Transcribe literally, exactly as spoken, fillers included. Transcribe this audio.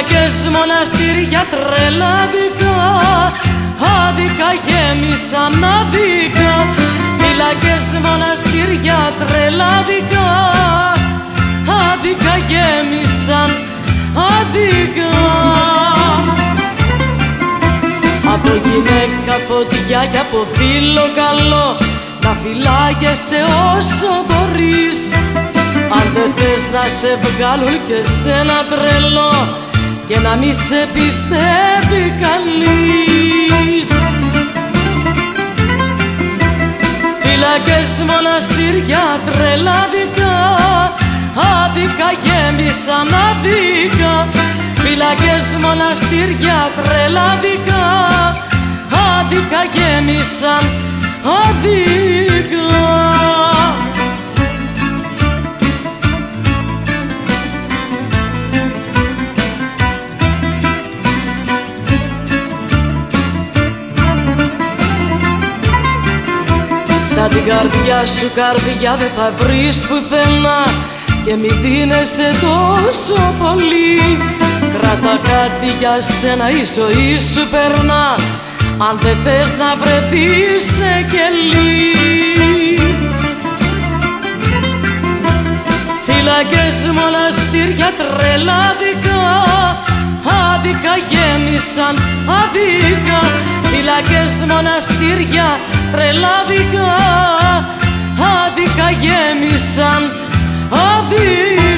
Φυλακές, μοναστήρια τρελάδικα, άδικα γέμισαν άδικα. Φυλακές, μοναστήρια τρελάδικα, άδικα γέμισαν άδικα. Από γυναίκα φωτιά και από φίλο καλό, να φυλάγεσαι όσο μπορείς. Αν δεν θες να σε βγάλουν και σένα τρελό και να μη σε πιστεύει κανείς. Φυλακές, μοναστήρια τρελάδικα, άδικα γέμισαν άδικα. Φυλακές, μοναστήρια τρελάδικα, άδικα γέμισαν άδικα. Σαν την καρδιά σου καρδιά δεν θα βρεις πουθενά και μη δίνεσαι τόσο πολύ. Κράτα κάτι για σένα, η ζωή σου περνά, αν δεν θες να βρεθείς σε κελί. Φυλακές, μοναστήρια τρελάδικα, άδικα γέμισαν άδικα. Φυλακές, μοναστήρια τρελάδικα, άδικα γέμισαν άδικα.